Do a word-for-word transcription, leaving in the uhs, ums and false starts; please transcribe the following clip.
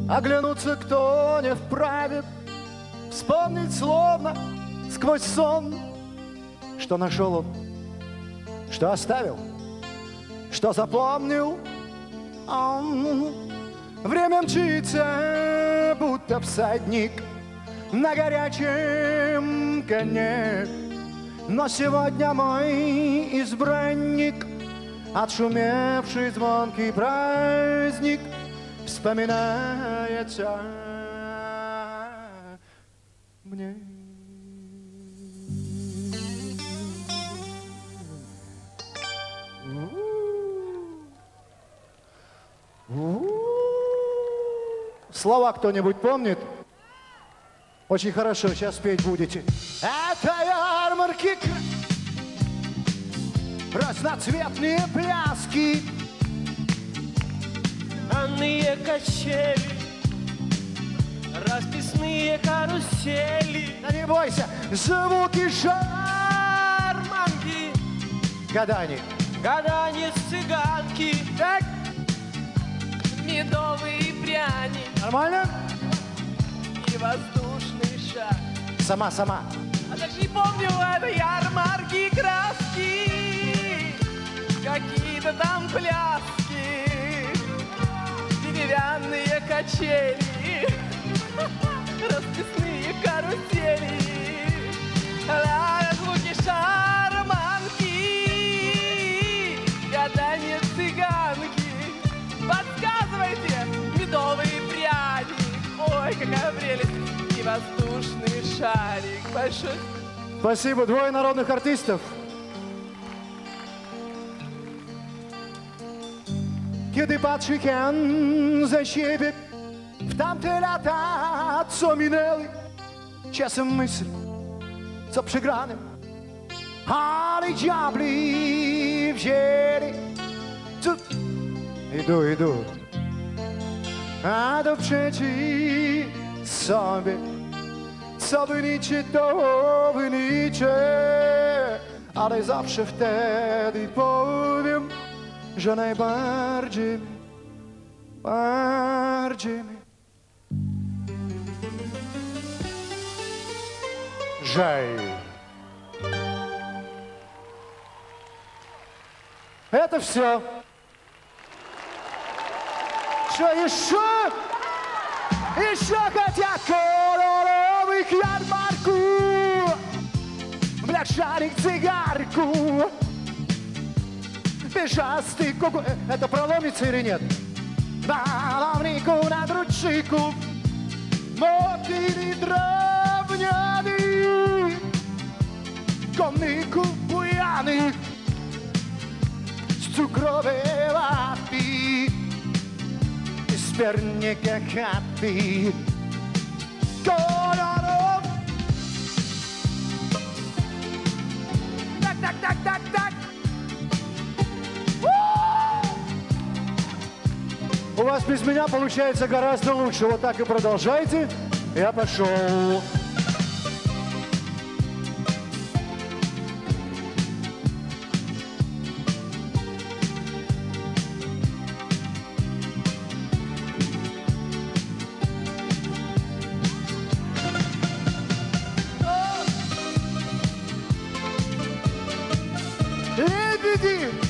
Оглянуться кто не вправе, вспомнить словно сквозь сон, что нашел он, что оставил, что запомнил он. Время мчится, будто всадник на горячем коне, но сегодня мой избранник, отшумевший звонкий праздник, вспоминается мне. Слова кто-нибудь помнит? Очень хорошо, сейчас петь будете. Это ярмарки, разноцветные пляски, Анные качели, расписные карусели. Да не бойся, звуки Шарманки, гадания. гаданье цыганки, Так, медовые пряни нормально? и воздушный шар. Сама, сама. А даже не помню, это ярмарки краски, какие-то там пляски, деревянные качели, расписные карусели, ла, звуки шарманки, гаданье цыганки. Подсказывайте, медовые пряди, ой, какая прелесть, и воздушный шарик большой. Спасибо, двое народных артистов. Kiedy patrzy hen ze siebie w tamte lata, co minęły, czasem myśl, co przegrane, ale diabli wzięli. Co? Idu, idu. A to przeci sobie, co wyniczy, to wyniczy, ale zawsze wtedy powiem, że najbardziej, bardziej mi жаль. Это все. Что еще? Еще хотят колоровых ярмарку, блядь, шарик, цигарку. Бежастый куку. Это проломится или нет? На лавнику, на дручику, мотыли дровняны, коннику буяны, с цукровой ваты, из перника хаты, колоров. Так, так, так, так, так. У вас без меня получается гораздо лучше. Вот так и продолжайте. Я пошел. Лебеди!